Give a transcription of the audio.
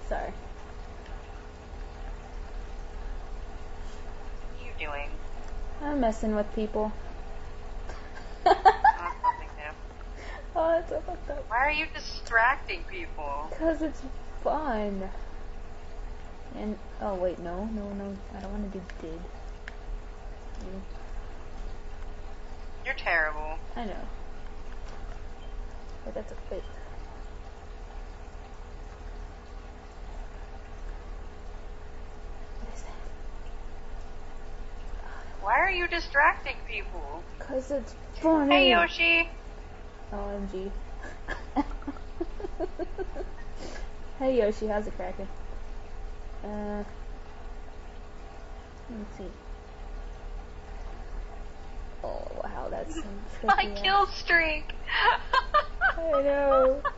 Sorry. What are you doing? I'm messing with people. Oh, that's nothing new. Oh, that's so fucked up. Why are you distracting people? Because it's fun. And, oh wait, no, I don't want to do did. You're terrible. I know. But that's a wait. What is that? Why are you distracting people? Because it's funny. Hey, Yoshi! OMG. Hey Yoshi, how's it cracking? Let's see. Oh wow, that's some My tricky. kill streak! I know.